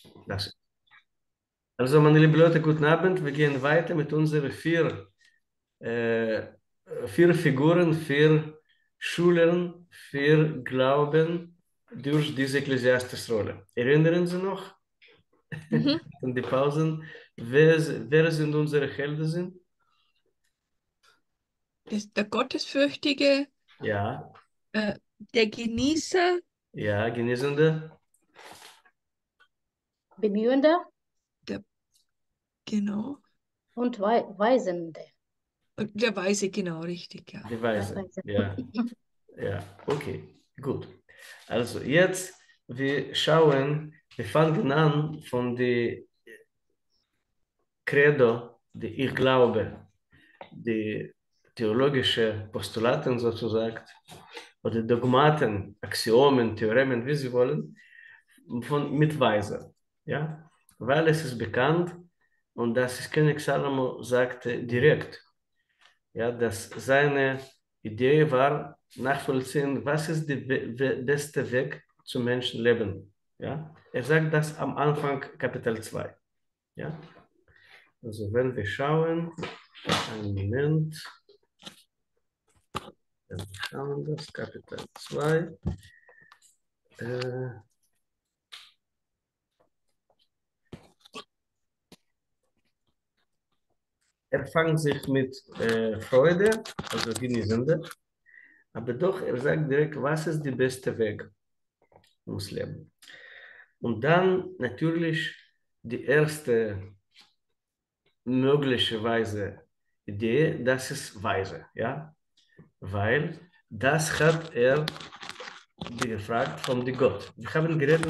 Das. Also, meine lieben Leute, guten Abend. Wir gehen weiter mit unseren äh, vier Figuren, vier Schülern, vier Glauben durch diese Ekklesiastes-Rolle. Erinnern Sie noch Mhm. an die Pausen, wer sind unsere Helden sind? Der Gottesfürchtige, Ja, der Genießer, ja, Genesende, Bemühende der, genau, und Weisende. und der Weise, genau, richtig, ja. die Ja, Weise. Weise. Ja, ja, okay, gut. Also jetzt, wir fangen an von der Credo, die ich glaube, die theologische Postulaten sozusagen, oder Dogmaten, Axiomen, Theoremen, wie Sie wollen, mit Weise. Ja? Weil es ist bekannt, und das ist König Salomo sagte direkt, ja, dass seine Idee war, nachvollziehen, was ist der beste Weg zum Menschenleben. Ja? Er sagt das am Anfang Kapitel 2. Ja? Also wenn wir schauen, einen Moment, wenn wir schauen das, Kapitel 2, er fängt sich mit Freude, also genießende, aber doch, er sagt direkt, was ist der beste Weg ums Leben. Und dann natürlich die erste möglicherweise Idee, das ist weise, ja, weil das hat er gefragt von dem Gott. Wir haben geredet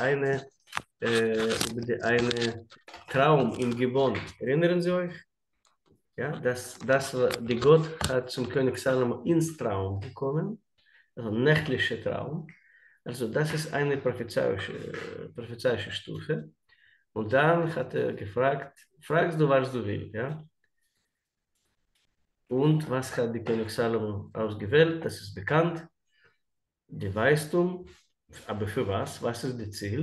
über eine Traum in Gibon. Erinnern Sie euch? Ja, das war, die Gott hat zum König Salomo ins Traum gekommen, also nächtlicher Traum. Also das ist eine prophezeiische Stufe. Und dann hat er gefragt, fragst du, was du willst, ja? Und was hat die König Salomo ausgewählt? Das ist bekannt. Die Weistum, aber für was? Was ist das Ziel?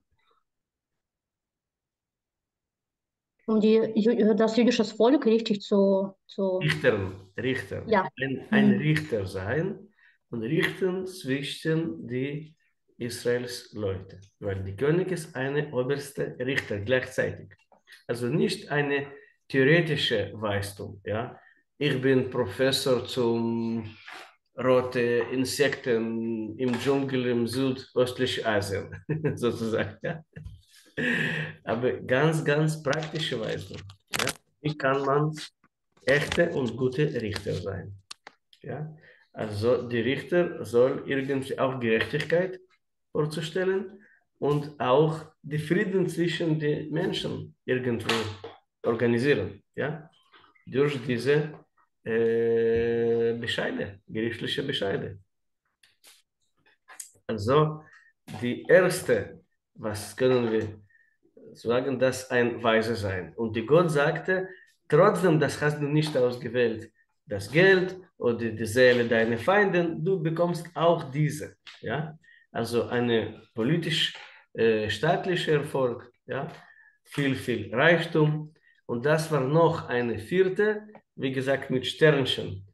Um das jüdische Volk richtig Richter. ja. Ein Richter sein und richten zwischen die Israels Leute. Weil die König ist eine oberste Richter gleichzeitig. Also nicht eine theoretische Weisung. Ja? Ich bin Professor zum rote Insekten im Dschungel im südöstlichen Asien, sozusagen. Ja? Aber ganz praktische Weisung. Ja? Wie kann man echte und gute Richter sein? Ja? Also die Richter soll irgendwie auch Gerechtigkeit vorzustellen und auch die Frieden zwischen den Menschen irgendwie organisieren. Ja? Durch diese Bescheide, gerichtliche Bescheide. Also die erste, was können wir sagen, dass ein Weise sein. Und die Gott sagte, trotzdem, das hast du nicht ausgewählt, das Geld oder die Seele deiner Feinde, du bekommst auch diese. Ja? Also eine politisch-staatlicher Erfolg, ja? Viel Reichtum. Und das war noch eine vierte, wie gesagt, mit Sternchen.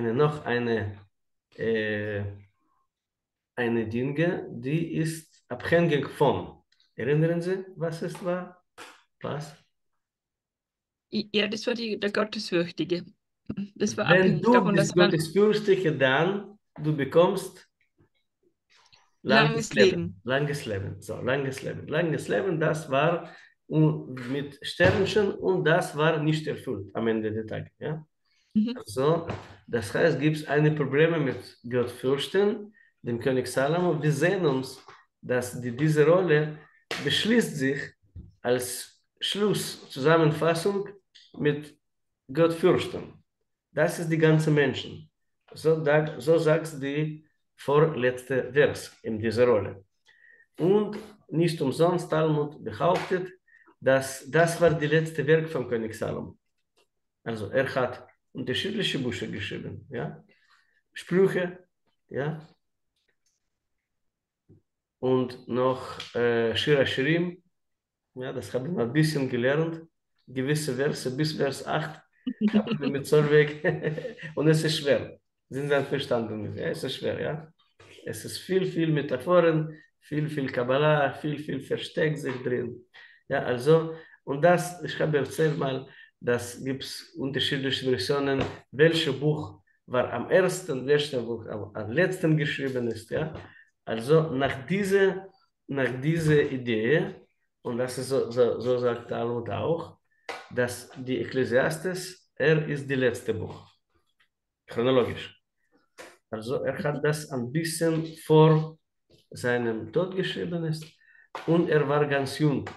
Äh, eine Dinge, die ist abhängig von. Erinnern Sie, was es war? Was? Ja, das war der Gottesfürchtige. Das war Wenn abhängig du davon, bist dass man Gottesfürchtige, dann du bekommst langes langes Leben. Leben. Langes Leben. So, langes Leben. Langes Leben, das war mit Sternchen und das war nicht erfüllt am Ende des Tages. Ja? Mhm. Also, das heißt, gibt es eine Probleme mit Gottfürchten, dem König Salomo. Wir sehen uns, dass diese Rolle beschließt sich als Schluss, Zusammenfassung mit Gottfürchten. Das ist die ganze Menschen. So sagt die vorletzte Vers in dieser Rolle. Und nicht umsonst Talmud behauptet, dass das war die letzte Werk von König Salomo. Also er hat unterschiedliche Bücher geschrieben, ja, Sprüche, ja, und noch Shir Hashirim, Ja, das haben wir ein bisschen gelernt. Gewisse Verse bis Vers 8 haben wir mit Zollweg. Und es ist schwer. Sind Sie einverstanden? Ja, es ist schwer, ja. Es ist viel Metaphoren, viel Kabbalah, viel Versteck sich drin. Ja, also, und das, ich habe erzählt mal, das gibt es unterschiedliche Versionen, welches Buch war am ersten, welches Buch am letzten geschrieben ist. Ja? Also nach dieser Idee, und das ist so sagt Talmud auch, dass die Ekklesiastes, ist die letzte Buch, chronologisch. Also er hat das ein bisschen vor seinem Tod geschrieben ist und er war ganz jung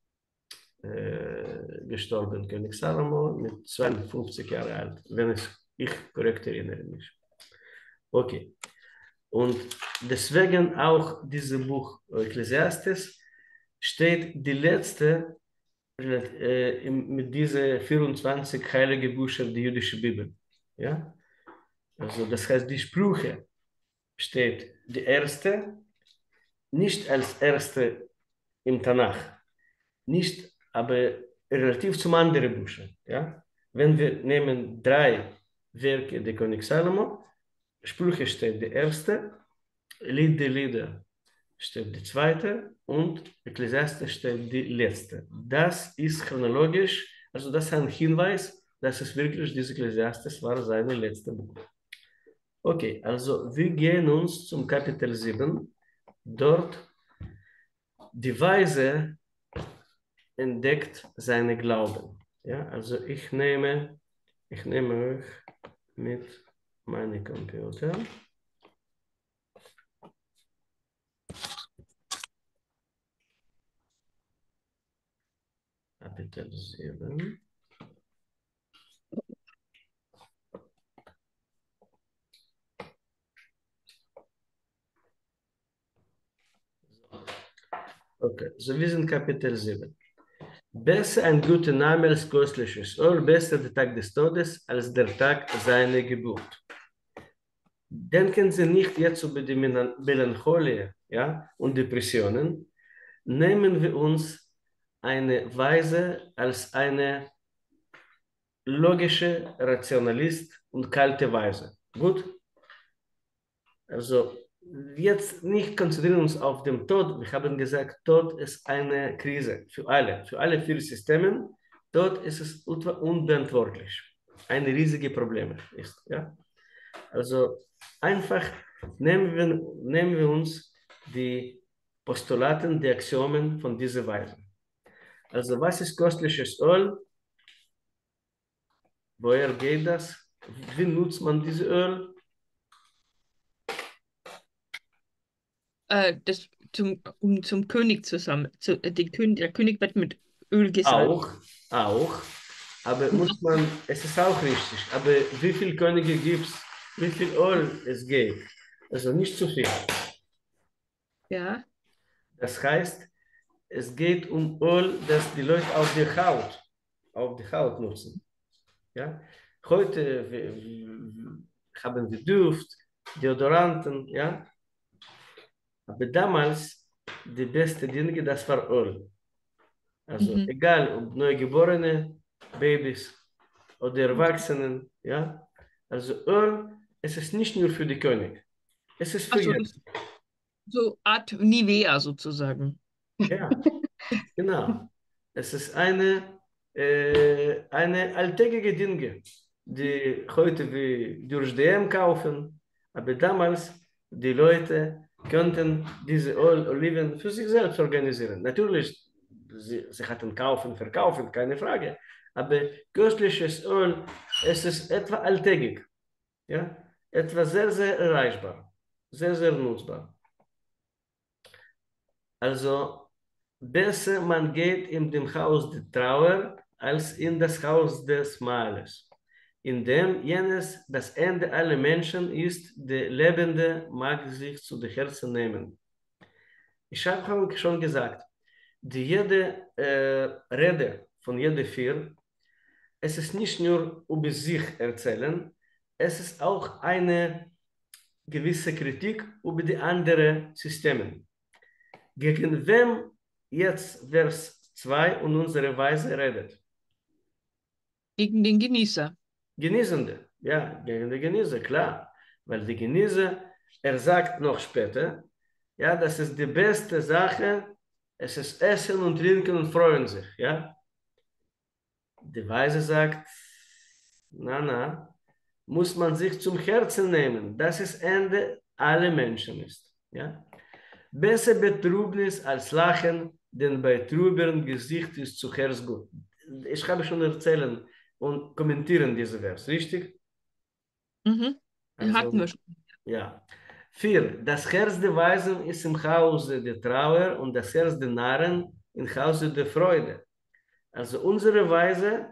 gestorben, König Salomo, mit 52 Jahren alt, wenn ich korrekt erinnere mich. Okay. Und deswegen auch dieses Buch Ekklesiastes steht die letzte mit diesen 24 heiligen Büchern der jüdischen Bibel. Ja? Also das heißt, die Sprüche steht die erste, nicht als erste im Tanach, nicht, aber relativ zum anderen Büchern. Ja? Wenn wir nehmen 3 Werke der König Salomo, Sprüche steht die erste, Lied der Lieder steht die zweite und Ekklesiastes steht die letzte. Das ist chronologisch, also das ist ein Hinweis, dass es wirklich dieses Ekklesiastes war seine letzte Buch. Okay, also wir gehen uns zum Kapitel 7. Dort die Weise entdeckt seine Glauben. Ja, also ich nehme euch mit meinem Computer. Kapitel 7. Okay, so wir sind Kapitel 7. Besser ein guter Name als kostliches Öl, besser der Tag des Todes als der Tag seiner Geburt. Denken Sie nicht jetzt über die Melancholie, ja, und Depressionen. Nehmen wir uns eine Weise als eine logische Rationalist und kalte Weise. Gut? Also jetzt nicht konzentrieren uns auf den Tod. Wir haben gesagt, Tod ist eine Krise für alle 4 Systeme. Tod ist es unbeantwortlich. Ein riesiges Problem ist. Ja? Also einfach nehmen wir uns die Postulaten, die Axiomen von dieser Weise. Also was ist kostliches Öl? Woher geht das? Wie nutzt man dieses Öl? Um zum König der König wird mit Öl gesalbt. Auch. Aber es ist auch richtig. Aber wie viele Könige gibt es? Wie viel Öl es geht? Also nicht zu viel. Ja. Das heißt, es geht um Öl, das die Leute auf die Haut nutzen. Ja? Heute haben wir Duft, Deodoranten, ja? Aber damals, die beste Dinge, das war Öl. Also egal, ob Neugeborene, Babys oder Erwachsenen, ja. Also Öl, es ist nicht nur für die König, es ist für Ach so, jeden. so Art Nivea sozusagen. Ja, genau. Es ist eine alltägliche Dinge, die heute wir durch DM kaufen, aber damals die Leute könnten diese Oliven für sich selbst organisieren. Natürlich, sie hatten kaufen, verkaufen, keine Frage, aber köstliches Öl, es ist etwa alltäglich, ja? Etwa sehr erreichbar, sehr nutzbar. Also besser man geht in dem Haus der Trauer als in das Haus des Mahles, in dem jenes das Ende aller Menschen ist, der Lebende mag sich zu den Herzen nehmen. Ich habe schon gesagt, jede Rede von jeder 4, es ist nicht nur über sich erzählen, es ist auch eine gewisse Kritik über die anderen Systeme. Gegen wem jetzt Vers 2 und unsere Weise redet. Gegen den Genießer. Genießende, ja, gegen die Genießer, klar. Weil die Genießer, er sagt noch später, ja, das ist die beste Sache, es ist Essen und Trinken und freuen sich, ja. Die Weise sagt, na, muss man sich zum Herzen nehmen, dass es Ende aller Menschen ist, ja. Besser Betrübnis als Lachen, denn bei trüberem Gesicht ist zuerst gut. Ich habe schon erzählen und kommentieren diese Vers, richtig? Mhm. Den hatten wir Also, schon. ja. 4. Das Herz der Weisen ist im Hause der Trauer und das Herz der Narren im Hause der Freude. Also unsere Weise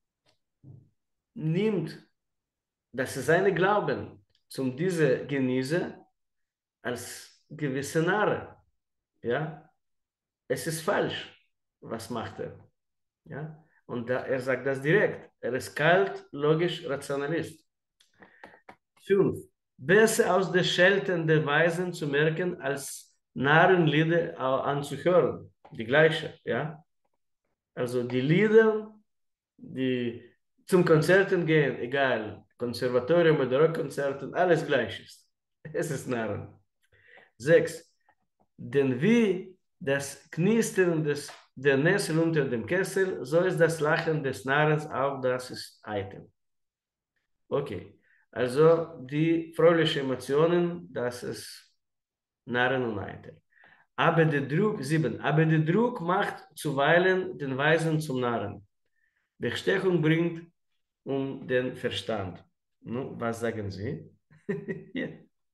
nimmt, das ist seine Glauben, zum diese Genießer als gewisse Narre. Ja? Es ist falsch. Was macht er? Ja? Und er sagt das direkt. Er ist kalt, logisch, Rationalist. 5. Besser aus den Schelten der Weisen zu merken, als Narrenlieder anzuhören. Die gleiche, ja. Also die Lieder, die zum Konzerten gehen, egal, Konservatorium oder Rockkonzerten, alles gleich ist. Es ist Narren. 6. Denn wie das Knistern der Nessel unter dem Kessel, so ist das Lachen des Narrens auch das ist eitel. Okay, also die fröhlichen Emotionen, das ist Narren und eitel. Aber der Druck, 7, aber der Druck macht zuweilen den Weisen zum Narren. Bestechung bringt um den Verstand. Nun, was sagen Sie? Ja.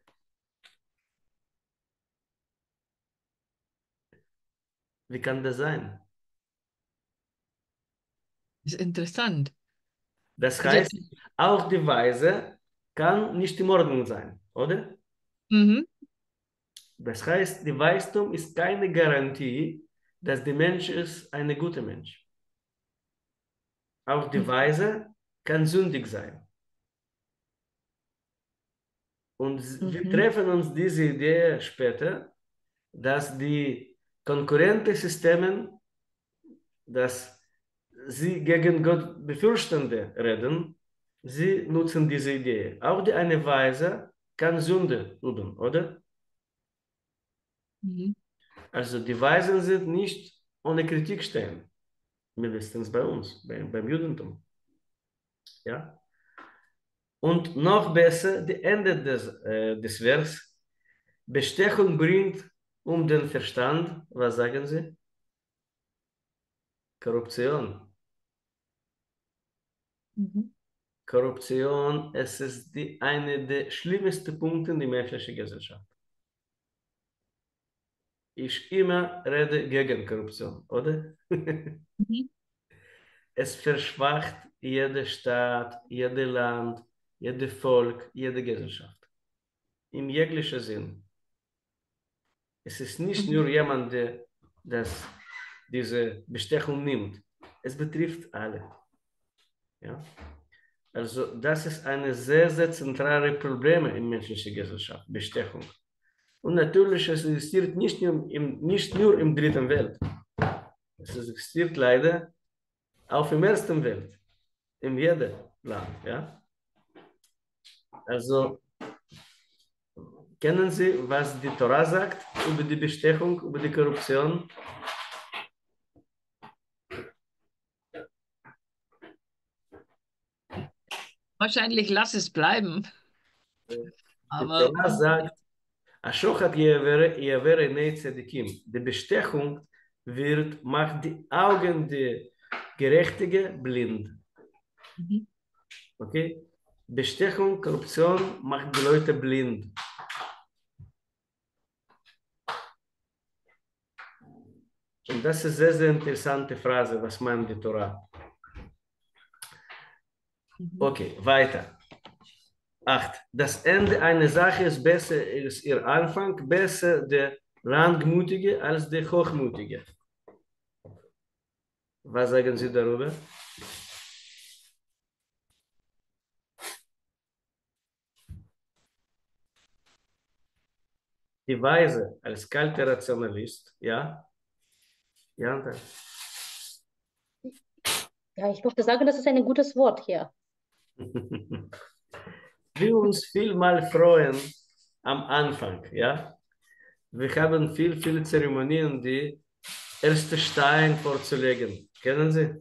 Wie kann das sein? Ist interessant. Das Also, heißt, auch die Weise kann nicht in Ordnung sein, oder? mhm, Das heißt, die Weistum ist keine Garantie, dass der Mensch ist ein guter Mensch. Auch die mhm, Weise kann sündig sein. Und wir mhm, treffen uns diese Idee später, dass die konkurrenten Systeme, dass sie gegen Gott Befürchtende reden, sie nutzen diese Idee. Auch die eine Weise kann Sünde üben, oder? mhm, Also die Weisen sind nicht ohne Kritik stehen, mindestens bei uns, beim Judentum. Ja? Und noch besser, die Ende des Vers, Bestechung bringt um den Verstand, was sagen Sie? Korruption. mhm, Korruption, es ist eine der schlimmsten Punkte in der menschlichen Gesellschaft. Ich immer rede gegen Korruption, oder? mhm, Es verschwacht jede Stadt, jede Land, jede Volk, jede Gesellschaft. Im jeglichen Sinn. Es ist nicht mhm, nur jemand, der diese Bestechung nimmt. Es betrifft alle. Ja? Also das ist ein sehr, sehr zentrales Problem in menschlicher Gesellschaft, Bestechung. Und natürlich, es existiert nicht nur im dritten Welt. Es existiert leider auch im ersten Welt, in jedem Land. Ja? Also kennen Sie, was die Tora sagt über die Bestechung, über die Korruption? wahrscheinlich lass es bleiben. Die Aber Tora sagt, Ashochat Yavere Nei Tzedikim. Die Bestechung macht die Augen der Gerechtigen blind. mhm, Okay? Bestechung, Korruption macht die Leute blind. Und das ist eine sehr, sehr interessante Phrase, was meint die Torah. mhm, Okay, weiter. 8. Das Ende einer Sache ist besser als ihr Anfang, besser der Langmutige als der Hochmutige. Was sagen Sie darüber? Die Weise als kalter Rationalist, ja? Ja, Ja, ich möchte sagen, das ist ein gutes Wort hier. Wir uns viel mal freuen am Anfang, ja? Wir haben viele Zeremonien, die erste Stein vorzulegen. Kennen Sie?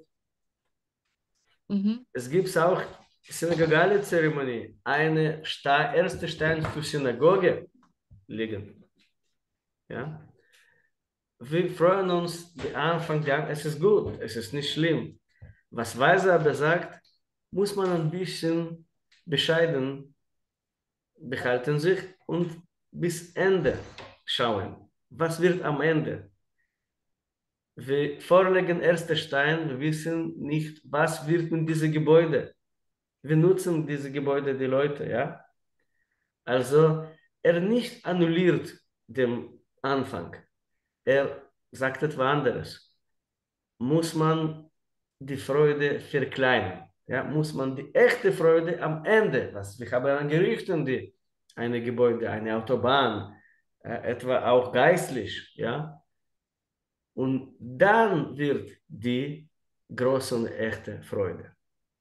Mhm. Es gibt auch synagogale Zeremonie, eine erste Stein für Synagoge legen. Ja? Wir freuen uns, die Anfang, ja, es ist gut, es ist nicht schlimm. Was Weiser aber sagt, muss man ein bisschen bescheiden behalten sich und bis Ende schauen. Was wird am Ende? Wir vorlegen erste Stein, wir wissen nicht, was wird mit diesem Gebäude. Wir nutzen diese Gebäude, die Leute, ja. Also er nicht annulliert den Anfang. Er sagt etwas anderes. Muss man die Freude verkleinern. Ja, muss man die echte Freude am Ende, was wir haben an Gerüchten, die eine Gebäude, eine Autobahn, etwa auch geistlich, ja, und dann wird die große und echte Freude.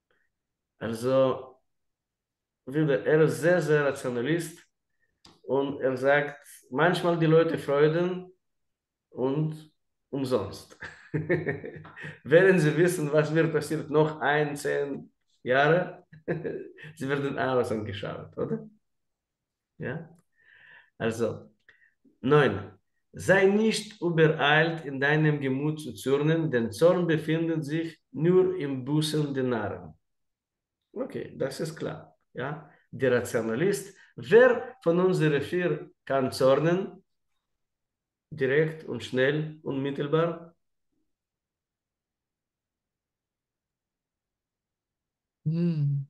Also, er ist sehr Rationalist und er sagt, manchmal die Leute freuen und umsonst. Während sie wissen, was wird passiert, noch 10 Jahre, sie werden alles angeschaut, oder? Ja? Also, 9. Sei nicht übereilt in deinem Gemüt zu zürnen, denn Zorn befindet sich nur im Busen der Narren. Okay, das ist klar. Ja? Der Rationalist, wer von unseren vier kann zornen? Direkt und schnell, unmittelbar? Hm.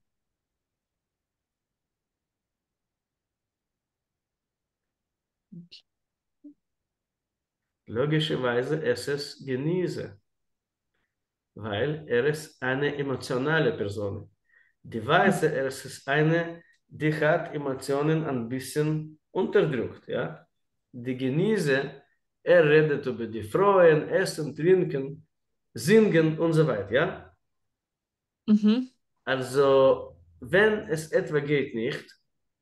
Logischerweise es ist genieße, weil er ist eine emotionale Person. Die Weise, er ist eine, die hat Emotionen ein bisschen unterdrückt. Ja? Die Genieße, er redet über die Freuen, Essen, Trinken, Singen und so weiter. Ja? Mhm. Also, wenn es etwa geht nicht,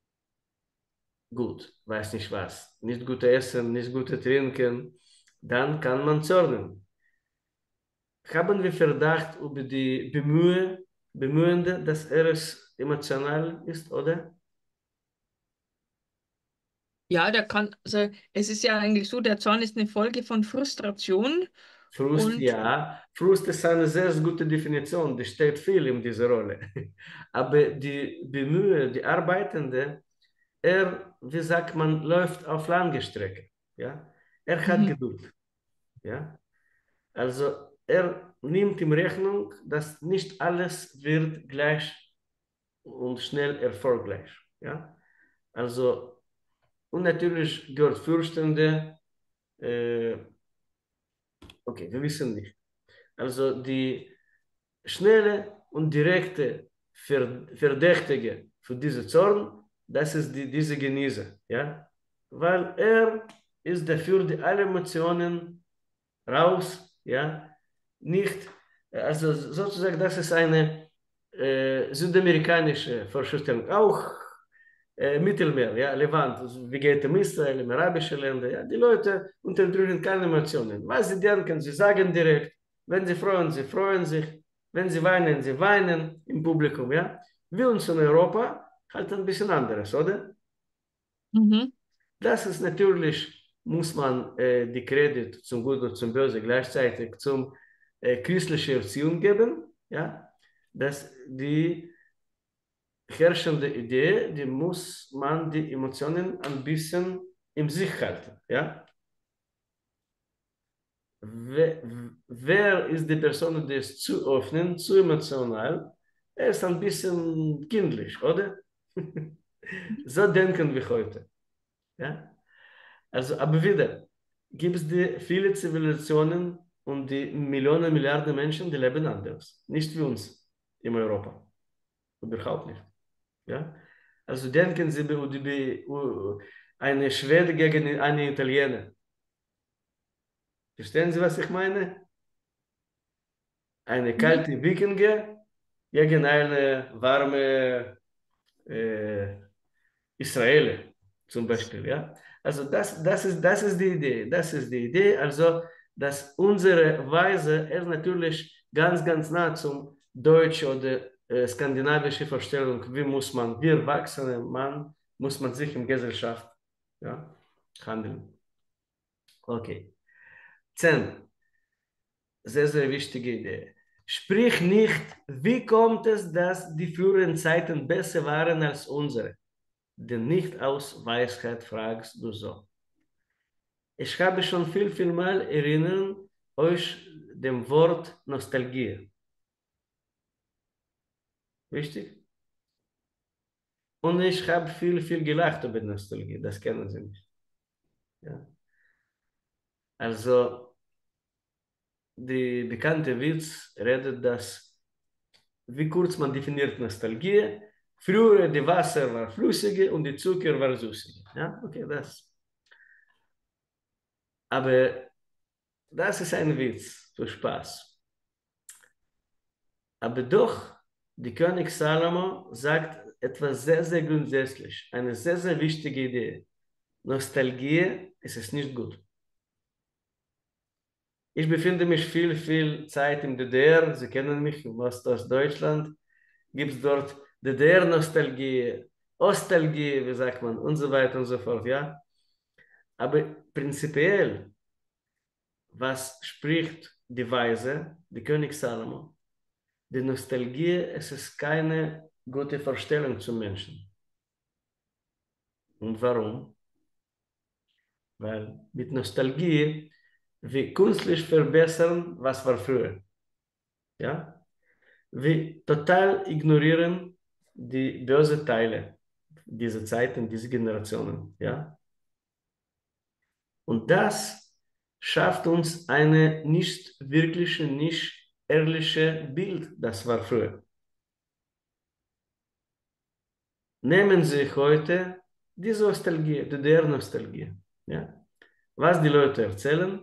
gut, weiß nicht was, nicht gut essen, nicht gut trinken, dann kann man zornen. Haben wir Verdacht über die Bemühende, dass er es emotional ist, oder? Ja, also es ist ja eigentlich so, der Zorn ist eine Folge von Frustration Frust, und ja. Frust ist eine sehr gute Definition, die steht viel in dieser Rolle. Aber die Arbeitende, wie sagt man, läuft auf lange Strecke. Ja? Er hat mhm. Geduld. Ja? Also er nimmt in Rechnung, dass nicht alles wird gleich und schnell erfolgreich. Ja? Also, und natürlich gehört Fürstende, äh, okay, wir wissen nicht. Also die schnelle und direkte Verdächtige für diese Zorn, das ist diese Genießer, ja? Weil er ist dafür, die alle Emotionen raus, ja? Nicht, also sozusagen, das ist eine südamerikanische Vorstellung, auch Mittelmeer, ja, Levant, also wie geht es in Israel, in arabischen Ländern, ja, die Leute unterdrücken keine Emotionen. Was sie denken, sie sagen direkt, wenn sie freuen sich, wenn sie weinen im Publikum, ja. Wir uns in Europa halt ein bisschen anderes, oder? Mhm. Das ist natürlich, muss man die Kredit zum Guten und zum Böse gleichzeitig zum christlichen Erziehung geben, ja, dass die herrschende Idee, die muss man die Emotionen ein bisschen im sich halten. Ja? Wer ist die Person, die ist zu offen, zu emotional? Er ist ein bisschen kindlich, oder? So denken wir heute. Ja? Also, aber wieder, gibt es die viele Zivilisationen und die Millionen, Milliarden Menschen, die leben anders. Nicht wie uns in Europa. Überhaupt nicht. Ja? Also denken Sie über eine Schwede gegen eine Italiener. Verstehen Sie, was ich meine? eine kalte Wikinger gegen eine warme Israeler zum Beispiel. Ja? Also das ist die Idee. Das ist die Idee. Also, dass unsere Weise ist natürlich ganz nah zum deutsche oder skandinavische Vorstellung, wie muss man, wie erwachsene Mann, muss man sich in Gesellschaft ja, handeln. Okay. 10. Sehr wichtige Idee. Sprich nicht, wie kommt es, dass die früheren Zeiten besser waren als unsere? Denn nicht aus Weisheit fragst du so. Ich habe schon viel Mal erinnern euch dem Wort Nostalgie. Richtig? Und ich habe viel gelacht über Nostalgie. Das kennen Sie nicht. Ja. Also, die bekannte Witz redet, dass, wie kurz man definiert Nostalgie. Früher die Wasser war flüssige und die Zucker war süßig. Ja, okay, das. Aber das ist ein Witz für Spaß. Aber doch, die König Salomo sagt etwas sehr grundsätzlich, eine sehr wichtige Idee. Nostalgie ist nicht gut. Ich befinde mich viel Zeit in DDR. Sie kennen mich, ich komme aus Deutschland. Gibt es dort DDR-Nostalgie, Ostalgie, wie sagt man, und so weiter und so fort, ja. Aber prinzipiell, was spricht die Weise, die König Salomo? Die Nostalgie, es ist keine gute Vorstellung zum Menschen. Und warum? Weil mit Nostalgie wir künstlich verbessern, was war früher. Ja? Wir total ignorieren die bösen Teile dieser Zeiten, dieser Generationen. Ja? Und das schafft uns eine nicht wirkliche, nicht ehrliche Bild, das war früher. Nehmen Sie heute diese Nostalgie, DDR-Nostalgie. Ja? Was die Leute erzählen,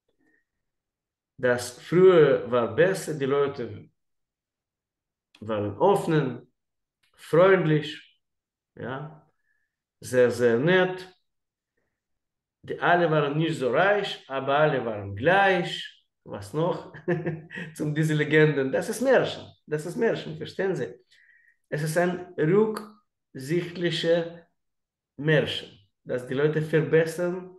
dass früher war besser, die Leute waren offen, freundlich, ja? Sehr nett. Die alle waren nicht so reich, aber alle waren gleich. Was noch? Zum diese Legenden. Das ist Märchen. Das ist Märchen, verstehen Sie? Es ist ein rücksichtliches Märchen, dass die Leute verbessern,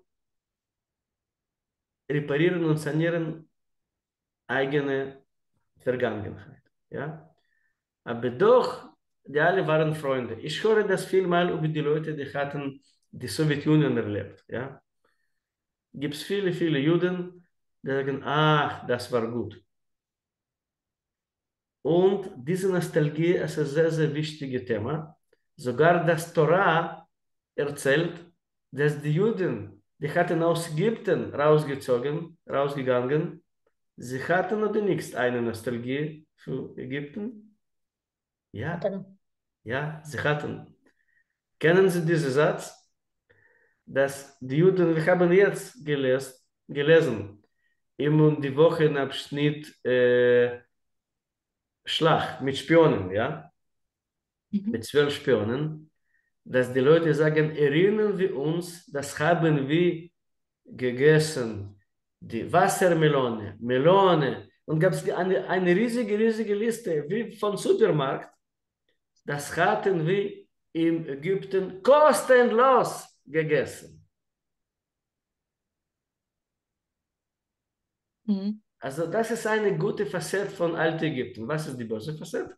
reparieren und sanieren eigene Vergangenheit. Ja? Aber doch, die alle waren Freunde. Ich höre das vielmal über die Leute, die hatten die Sowjetunion erlebt. Ja? Gibt es viele Juden, die sagen, ach, das war gut. Und diese Nostalgie ist ein sehr wichtiges Thema. Sogar das Torah erzählt, dass die Juden, die hatten aus Ägypten rausgegangen, sie hatten oder nicht eine Nostalgie für Ägypten? Ja, Dann, ja, sie hatten. Kennen Sie diesen Satz, dass die Juden, wir haben jetzt gelesen im die Wochenabschnitt Schlag mit Spionen, ja, mit 12 Spionen, dass die Leute sagen, erinnern wir uns, das haben wir gegessen, die Wassermelone, Melone, und gab es eine riesige Liste, wie vom Supermarkt, das hatten wir in Ägypten kostenlos gegessen. Mhm. Also das ist eine gute Facette von Altägypten. Was ist die böse Facette?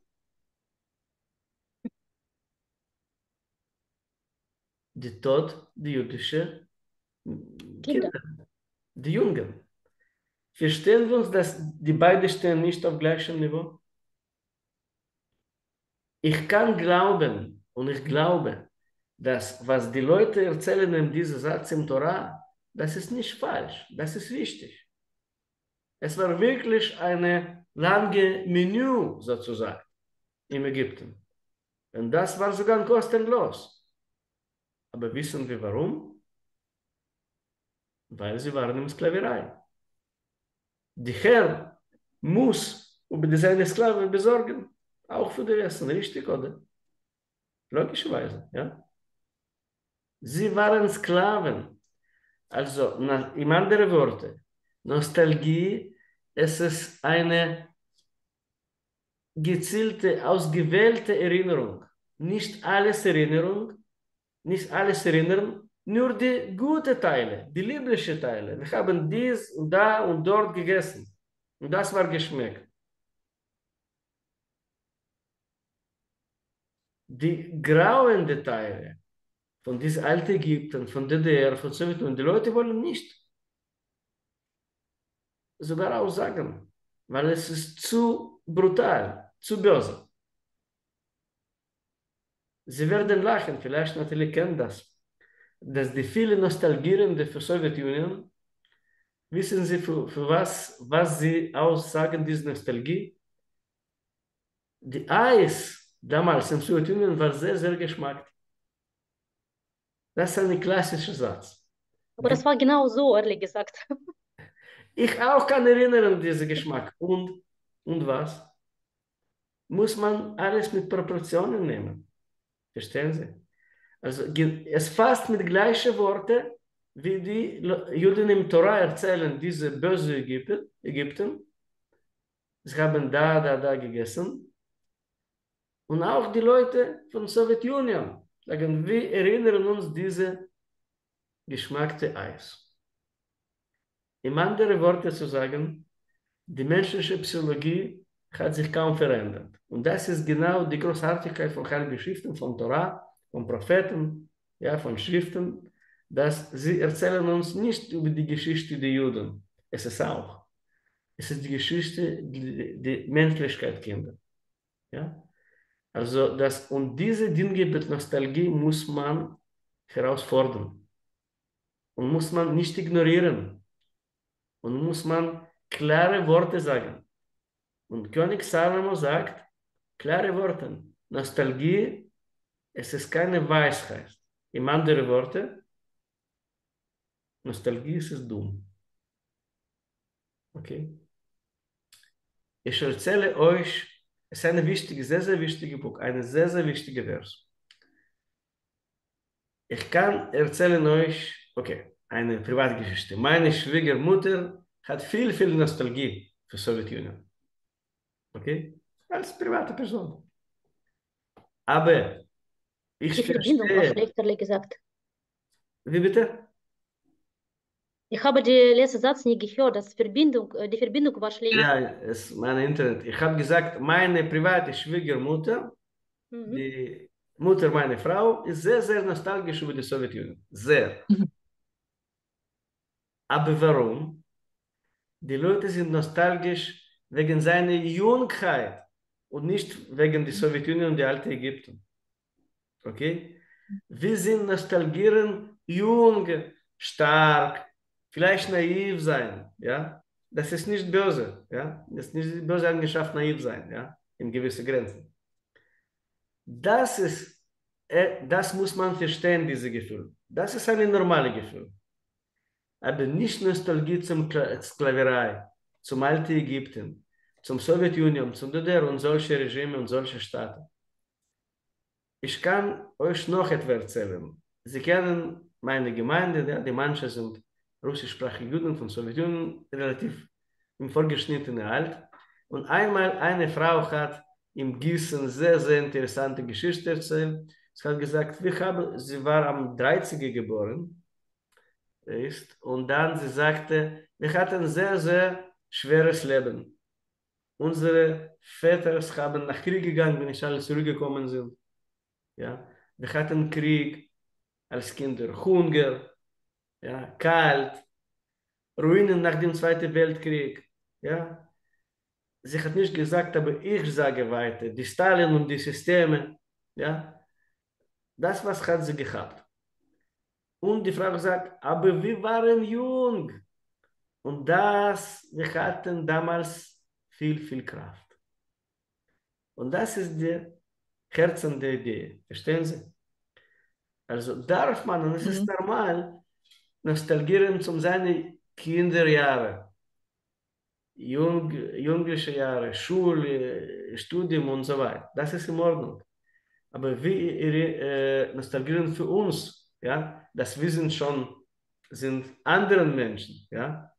Die Tod, die jüdische Kinder. Kinder, die Jungen. Verstehen wir uns, dass die beiden stehen nicht auf gleichem Niveau? Ich kann glauben und ich glaube, dass was die Leute erzählen in diesem Satz im Torah, das ist nicht falsch, das ist wichtig. Es war wirklich eine lange Menü sozusagen in Ägypten. Und das war sogar kostenlos. Aber wissen wir warum? Weil sie waren in Sklaverei. Die Herr muss Und die seine Sklaven besorgen, auch für die Essen, richtig, oder? Logischerweise, ja. Sie waren Sklaven. Also, in anderen Worten, Nostalgie, es ist eine gezielte, ausgewählte Erinnerung. Nicht alles Erinnerung, nicht alles erinnern, nur die guten Teile, die lieblichen Teile. Wir haben dies und da und dort gegessen. Und das war geschmeckt. Die grauen Teile von diesem alten Ägypten, von DDR, von Sowjetunion, die Leute wollen nicht sogar auch sagen, weil es ist zu brutal, zu böse. Sie werden lachen, vielleicht natürlich kennen das, dass die vielen Nostalgierenden für Sowjetunion, wissen Sie, für was sie aussagen, diese Nostalgie? Die Eis damals in Sowjetunion war sehr, sehr geschmackig. Das ist ein klassischer Satz. Aber das war genau so, ehrlich gesagt. Ich auch kann erinnern an diesen Geschmack. Und was? Muss man alles mit Proportionen nehmen. Verstehen Sie? Also es fast mit gleichen Worten, wie die Juden im Torah erzählen, diese böse Ägypten. Sie haben da gegessen. Und auch die Leute von Sowjetunion sagen, wir erinnern uns diese geschmackte Eis. In anderen Worten zu sagen, die menschliche Psychologie hat sich kaum verändert. Und das ist genau die Großartigkeit von Heiligen Schriften, von Torah, von Propheten, ja, von Schriften, dass sie erzählen uns nicht über die Geschichte der Juden. Es ist auch. Es ist die Geschichte, die Menschlichkeit kennt. Ja? Also und diese Dinge mit Nostalgie muss man herausfordern und muss man nicht ignorieren und muss man klare Worte sagen. Und König Salomo sagt, klare Worte, Nostalgie, es ist keine Weisheit. In anderen Worten, Nostalgie ist dumm. Okay? Ich erzähle euch, es ist eine wichtige, sehr, sehr wichtige Buch, eine sehr, sehr wichtige Vers. Ich kann erzählen euch, okay, eine Privatgeschichte. Meine Schwiegermutter hat viel, viel Nostalgie für Sowjetunion. Okay? Als private Person. Aber ich Die Verbindung war verstehe. schlecht, ehrlich gesagt. Wie bitte? Ich habe den letzten Satz nie gehört. Die Verbindung war schlecht. Ja, es ist mein Internet. Ich habe gesagt, meine private Schwiegermutter, Mhm. die Mutter meiner Frau, ist sehr, sehr nostalgisch über die Sowjetunion. Sehr. Aber warum? Die Leute sind nostalgisch wegen seiner Jungheit und nicht wegen der Sowjetunion und der alten Ägypten. Okay? Wir sind nostalgieren, jung, stark, vielleicht naiv sein. Ja? Das ist nicht böse. Ja? Das ist nicht die böse Eigenschaft, naiv sein. Ja? In gewissen Grenzen. Das muss man verstehen, diese Gefühl. Das ist ein normales Gefühl. Aber nicht Nostalgie zum Sklaverei, zum alten Ägypten, zum Sowjetunion, zum DDR und solche Regime und solche Staaten. Ich kann euch noch etwas erzählen. Sie kennen meine Gemeinde, ja, die manche sind russischsprachige Juden von Sowjetunion, relativ im vorgeschnittenen Alter. Und einmal eine Frau hat im Gießen sehr, sehr interessante Geschichte erzählt. Sie hat gesagt, sie war am 30. geboren und dann sie sagte, wir hatten ein sehr, sehr schweres Leben. Unsere Väter haben nach Krieg gegangen, wenn nicht alle zurückgekommen sind. Ja? Wir hatten Krieg als Kinder, Hunger, ja? Kalt, Ruinen nach dem Zweiten Weltkrieg. Ja? Sie hat nicht gesagt, aber ich sage weiter, die Stalin und die Systeme, ja? Das was hat sie gehabt. Und die Frau sagt, aber wir waren jung. Und wir hatten damals viel, viel Kraft. Und das ist die Herzen der Idee. Verstehen Sie? Also darf man, und es ist normal, nostalgieren zum seine Kinderjahre. jugendliche Jahre, Schule, Studium und so weiter. Das ist in Ordnung. Aber wir nostalgieren für uns, ja, das wir sind anderen Menschen, ja.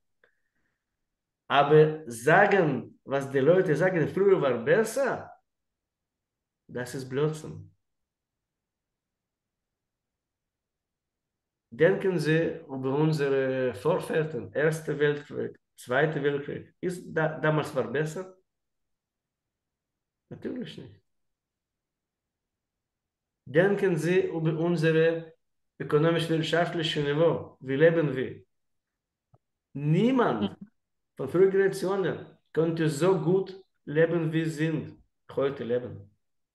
Aber sagen, was die Leute sagen, früher war besser, das ist Blödsinn. Denken Sie über unsere Vorväter, Erster Weltkrieg, Zweiter Weltkrieg. Damals war besser? Natürlich nicht. Denken Sie über unsere ökonomisch-wirtschaftliche Niveau. Wie leben wir? Niemand von früheren Generationen konnte so gut leben, wie sie heute leben.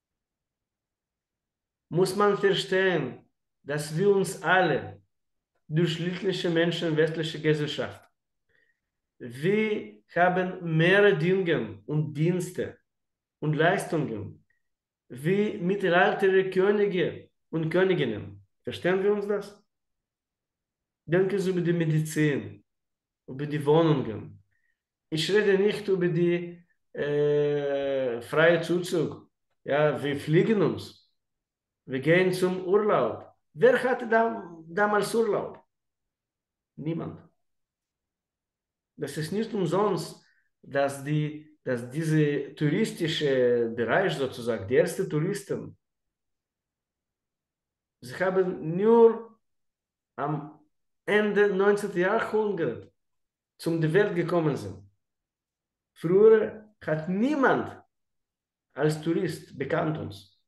Muss man verstehen, dass wir uns alle, durchschnittliche Menschen westlicher Gesellschaft, wir haben mehr Dinge und Dienste und Leistungen wie mittelalterliche Könige und Königinnen. Verstehen wir uns das? Denken Sie über die Medizin, über die Wohnungen. Ich rede nicht über die freie Zuzug. Ja, wir fliegen uns. Wir gehen zum Urlaub. Wer hatte damals Urlaub? Niemand. Das ist nicht umsonst, dass diese touristische Bereich sozusagen, die ersten Touristen, sie haben nur am Ende 19. Jahrhundert zum die Welt gekommen sind. Früher hat niemand als Tourist bekannt uns.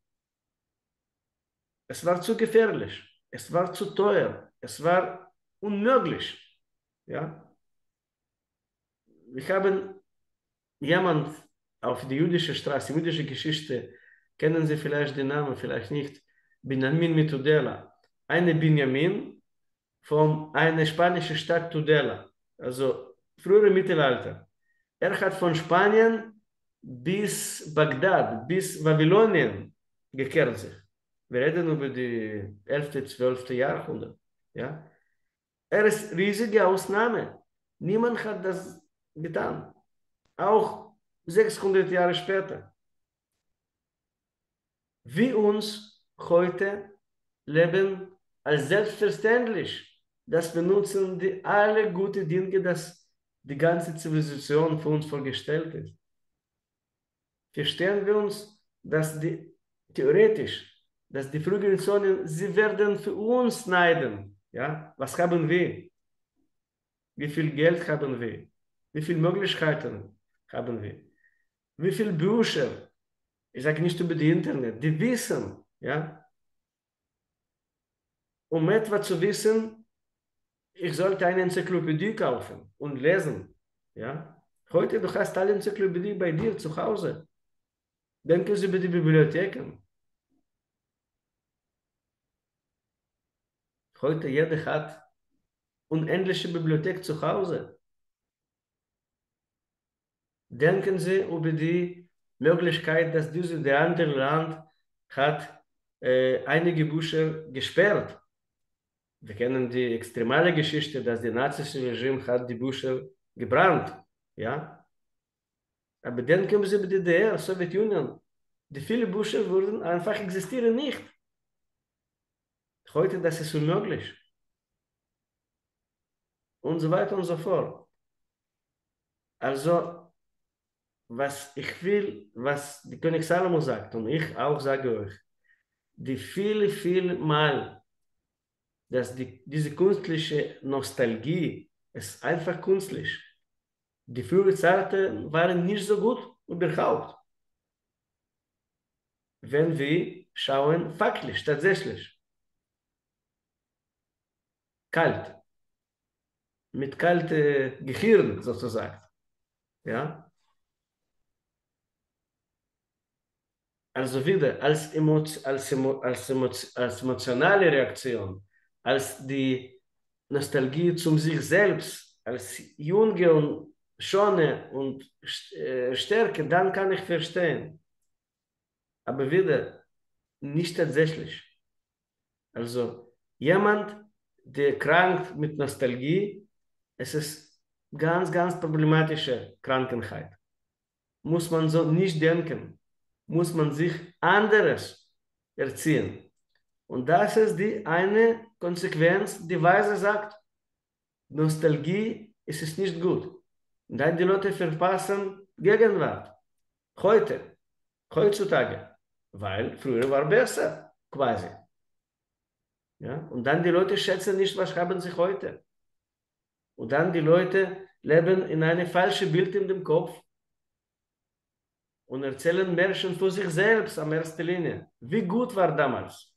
Es war zu gefährlich, es war zu teuer, es war unmöglich. Ja? Wir haben jemand auf die jüdische Straße, jüdische Geschichte, kennen Sie vielleicht den Namen, vielleicht nicht, Benjamin mit Tudela. Eine Benjamin von einer spanischen Stadt Tudela, also frühere Mittelalter. Er hat von Spanien bis Bagdad, bis Babylonien gekehrt sich. Wir reden über die 11., 12. Jahrhundert. Ja? Er ist riesige Ausnahme. Niemand hat das getan. Auch 600 Jahre später. Wir uns heute leben als selbstverständlich. Das benutzen alle guten Dinge, dass die ganze Zivilisation für uns vorgestellt ist. Verstehen wir uns, dass theoretisch, dass die früheren Generationen, sie werden für uns neiden. Ja? Was haben wir? Wie viel Geld haben wir? Wie viele Möglichkeiten haben wir? Wie viele Bücher? Ich sage nicht über die Internet, die wissen, ja? Um etwa zu wissen, ich sollte eine Enzyklopädie kaufen und lesen. Ja? Heute, du hast alle Enzyklopädie bei dir zu Hause. Denken Sie über die Bibliotheken. Heute jeder hat unendliche Bibliothek zu Hause. Denken Sie über die Möglichkeit, dass der andere Land hat einige Bücher gesperrt. Wir kennen die extremale Geschichte, dass das nazische Regime hat die Bücher gebrannt. Ja? Aber denken Sie über die DDR, Sowjetunion. Die vielen Bücher würden einfach existieren nicht. Heute das ist unmöglich. Und so weiter und so fort. Also, was ich will, was die König Salomo sagt, und ich auch sage euch, die viele Mal, dass diese künstliche Nostalgie ist einfach künstlich. Die früheren Zeiten waren nicht so gut überhaupt. Wenn wir schauen, faktisch, tatsächlich. Kalt. Mit kaltem Gehirn sozusagen. Ja? Also wieder als emotionale Reaktion, als die Nostalgie zum sich selbst, als Junge und Schöne und Stärke, dann kann ich verstehen. Aber wieder nicht tatsächlich. Also jemand, der krankt mit Nostalgie, es ist ganz, ganz problematische Krankheit. Muss man so nicht denken. Muss man sich anderes erziehen. Und das ist die eine Konsequenz, die Weise sagt, Nostalgie ist es nicht gut. Und dann die Leute verpassen Gegenwart. Heute, heutzutage. Weil früher war besser, quasi. Ja? Und dann die Leute schätzen nicht, was haben sie heute. Und dann die Leute leben in einem falschen Bild in dem Kopf und erzählen Märchen für sich selbst an erster Linie. Wie gut war damals.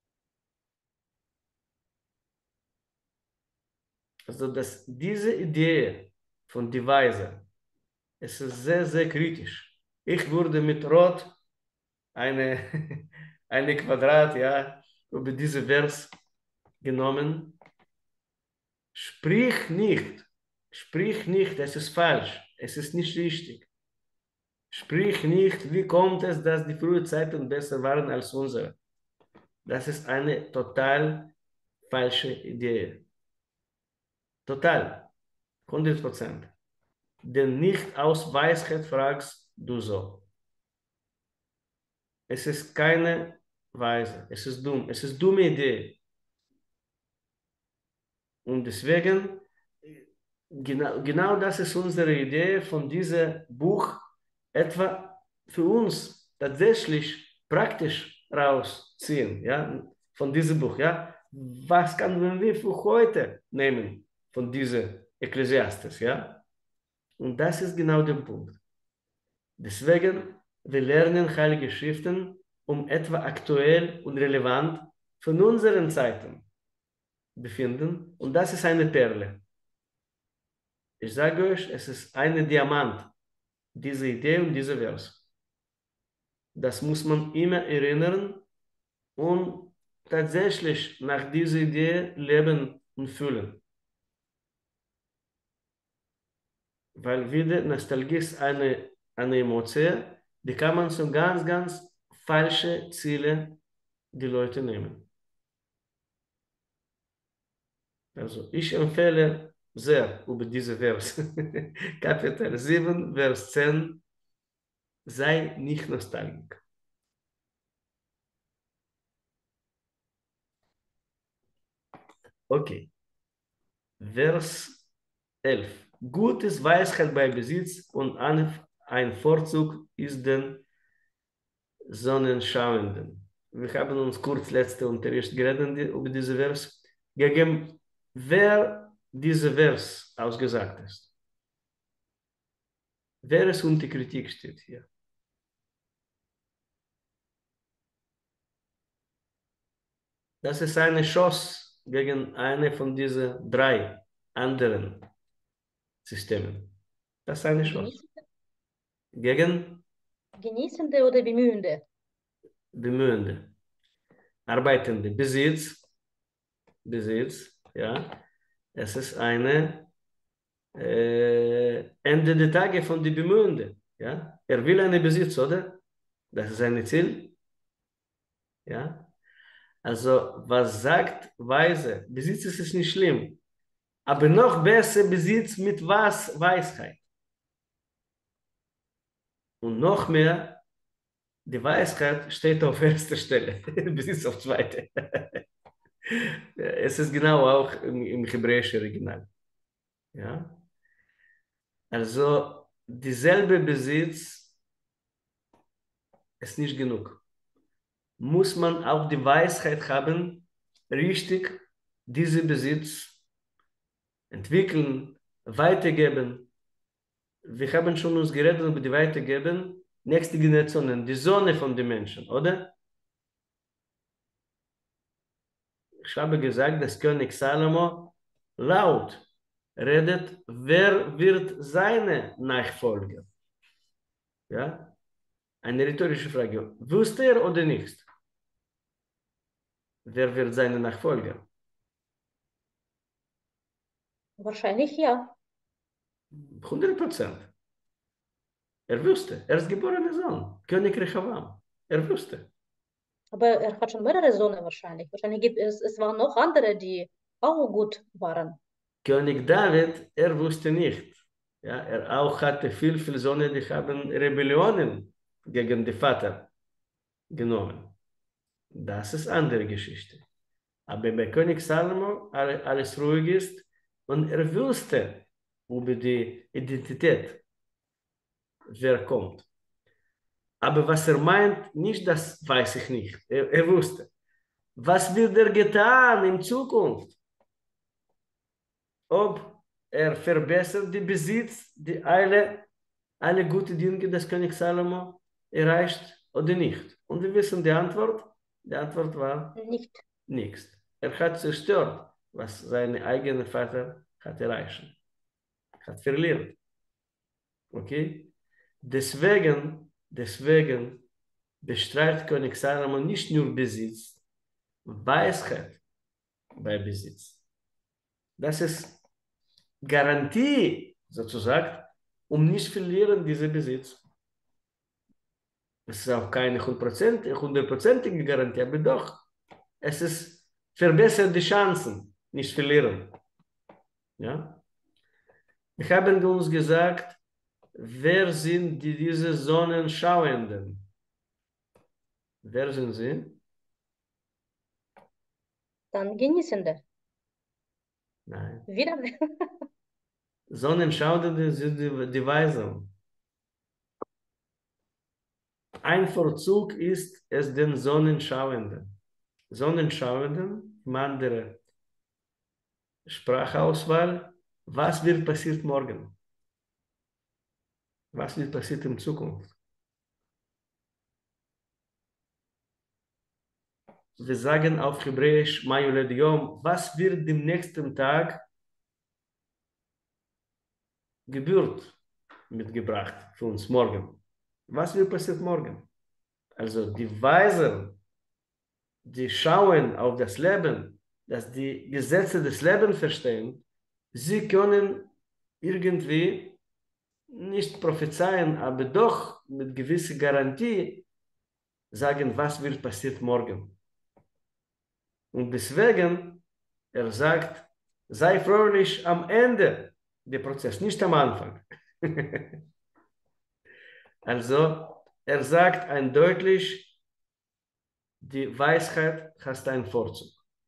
Also diese Idee von die Weise, es ist sehr, sehr kritisch. Ich würde mit Rot eine, eine Quadrat, ja, über diese Vers genommen. Sprich nicht, es ist falsch, es ist nicht richtig. Sprich nicht, wie kommt es, dass die frühen Zeiten besser waren als unsere. Das ist eine total falsche Idee. Total, 100%. Denn nicht aus Weisheit fragst du so. Es ist keine Weise, es ist dumm, es ist dumme Idee. Und deswegen, genau das ist unsere Idee von diesem Buch, etwa für uns tatsächlich praktisch rausziehen, ja, von diesem Buch, ja. Was können wir für heute nehmen von diesem Ekklesiastes, ja? Und das ist genau der Punkt. Deswegen, wir lernen Heilige Schriften, um etwa aktuell und relevant von unseren Zeiten befinden. Und das ist eine Perle. Ich sage euch, es ist eine Diamant, diese Idee und dieser Vers. Das muss man immer erinnern und tatsächlich nach dieser Idee leben und fühlen. Weil wieder Nostalgie ist eine Emotion, die kann man zu ganz, ganz falsche Ziele die Leute nehmen. Also ich empfehle sehr über diese Vers. Kapitel 7, Vers 10. Sei nicht nostalgisch. Okay. Vers 11. Gutes Weisheit bei Besitz und ein Vorzug ist den Sonnenschauenden. Wir haben uns kurz letzte Unterricht geredet über diese Vers. Gegen wer diese Vers ausgesagt ist. Wer es unter Kritik steht hier. Das ist eine Chance gegen eine von diesen drei anderen Systemen. Das ist eine Chance. Gegen Genießende oder Bemühende? Bemühende. Arbeitende. Besitz, ja. Es ist eine Ende der Tage von den Bemühenden. Ja. Er will einen Besitz, oder? Das ist ein Ziel. Ja. Also, was sagt Weise? Besitz ist nicht schlimm. Aber noch besser Besitz mit was? Weisheit. Und noch mehr, die Weisheit steht auf erster Stelle, Besitz auf zweite. Es ist genau auch im hebräischen Original. Ja? Also, dieselbe Besitz ist nicht genug. Muss man auch die Weisheit haben, richtig diesen Besitz entwickeln, weitergeben. Wir haben schon uns geredet über die Weitergeben, nächste Generationen, die Sonne von den Menschen, oder? Ich habe gesagt, dass König Salomo laut redet, wer wird seine Nachfolger? Ja? Eine rhetorische Frage. Wusste er oder nicht? Wer wird seine Nachfolger? Wahrscheinlich ja. 100%. Er wusste. Er ist geborener Sohn. König Rehoboam. Er wusste. Aber er hat schon mehrere Söhne wahrscheinlich. Wahrscheinlich gibt es waren noch andere, die auch gut waren. König David, er wusste nicht. Ja, er auch hatte viel Söhne, die haben Rebellionen gegen den Vater genommen. Das ist eine andere Geschichte. Aber bei König Salomo alles ruhig ist und er wusste über die Identität, wer kommt. Aber was er meint, nicht das weiß ich nicht. Er wusste. Was wird er getan in Zukunft? Ob er verbessert den Besitz, die alle guten Dinge des Königs Salomo erreicht oder nicht? Und wir wissen die Antwort. Die Antwort war Nicht. nichts. Er hat zerstört, was sein eigener Vater hat erreicht. Hat verliert. Okay? Deswegen bestreitet König Salomo nicht nur Besitz, Weisheit bei Besitz. Das ist Garantie, sozusagen, nicht verlieren diesen Besitz. Es ist auch keine hundertprozentige Garantie, aber doch, es ist verbessert die Chancen, nicht verlieren. Ja? Wir haben uns gesagt, wer sind diese Sonnenschauenden? Wer sind sie? Dann Genießende. Nein. Wieder? Sonnenschauende sind die Weisen. Ein Vorzug ist es den Sonnenschauenden. Sonnenschauenden, im anderen Sprachauswahl, was wird passiert morgen? Was wird passiert in Zukunft? Wir sagen auf Hebräisch, Mayuled Yom, was wird dem nächsten Tag Geburt mitgebracht für uns morgen? Was wird passiert morgen? Also die Weisen, die schauen auf das Leben, dass die Gesetze des Lebens verstehen, sie können irgendwie nicht prophezeien, aber doch mit gewisser Garantie sagen, was wird passiert morgen. Und deswegen, er sagt, sei fröhlich am Ende des Prozesses, nicht am Anfang. Also, er sagt eindeutig, die Weisheit hat einen Vorzug.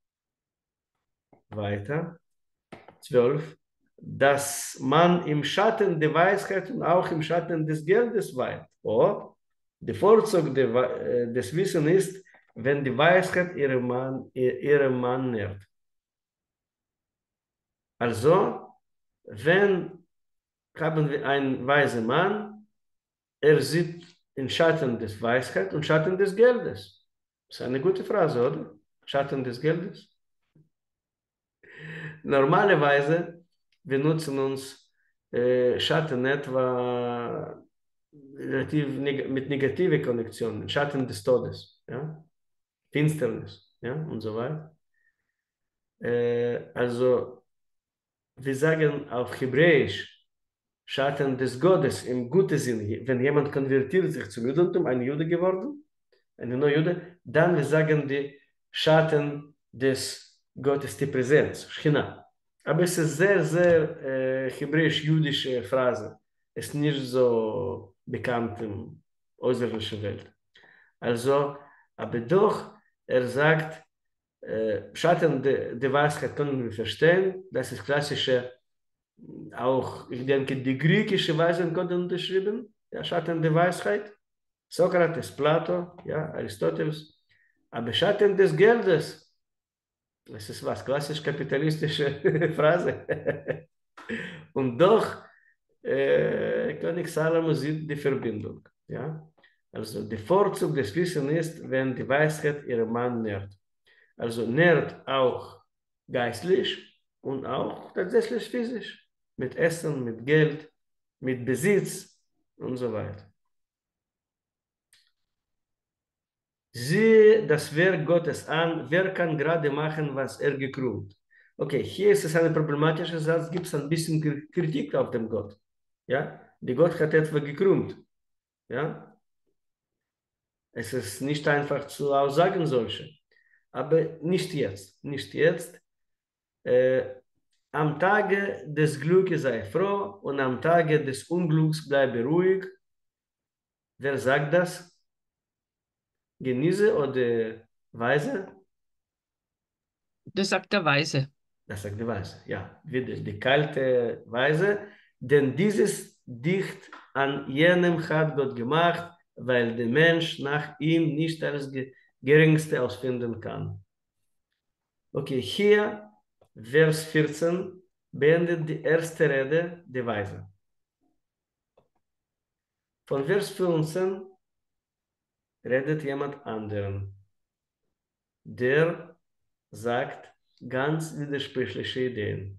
Weiter. 12. Dass man im Schatten der Weisheit und auch im Schatten des Geldes weilt. Oh, der Vorzug des Wissens ist, wenn die Weisheit ihren Mann nährt. Also, wenn haben wir einen weisen Mann, er sieht den Schatten des Weisheit und Schatten des Geldes. Das ist eine gute Phrase, oder? Schatten des Geldes. Normalerweise wir nutzen uns Schatten etwa mit negativen Konnektionen, Schatten des Todes, ja? Finsternis, ja? Und so weiter. Also wir sagen auf Hebräisch Schatten des Gottes im guten Sinne. Wenn jemand konvertiert sich zum Judentum, ein Jude geworden, ein neuer Jude, dann wir sagen die Schatten des Gottes, die Präsenz, Schchina. Aber es ist sehr, sehr hebräisch-jüdische Phrase. Es ist nicht so bekannt in der äußerlichen Welt. Also, aber doch, er sagt, Schatten der Weisheit können wir verstehen. Das ist klassische, auch, ich denke, die griechische Weisen konnten unterschrieben, ja, Schatten der Weisheit. Sokrates, Plato, ja, Aristoteles. Aber Schatten des Geldes, das ist was, klassisch kapitalistische Phrase. Und doch, König Salomo sieht die Verbindung. Ja? Also der Vorzug des Wissens ist, wenn die Weisheit ihren Mann nährt. Also nährt auch geistlich und auch tatsächlich physisch. Mit Essen, mit Geld, mit Besitz und so weiter. Siehe das Werk Gottes an, wer kann gerade machen, was er gekrümmt. Okay, hier ist es ein problematischer Satz, gibt es ein bisschen Kritik auf dem Gott. Ja, die Gott hat etwa gekrümmt. Ja, es ist nicht einfach zu aussagen solche. Aber nicht jetzt, nicht jetzt. am Tage des Glückes sei froh und am Tage des Unglücks bleibe ruhig. Wer sagt das? Genieße oder Weise? Das sagt der Weise. Das sagt die Weise, ja. Wieder die kalte Weise. Denn dieses Dicht an jenem hat Gott gemacht, weil der Mensch nach ihm nicht als Geringste ausfinden kann. Okay, hier, Vers 14, beendet die erste Rede der Weise. Von Vers 15 redet jemand anderen. Der sagt ganz widersprüchliche Ideen.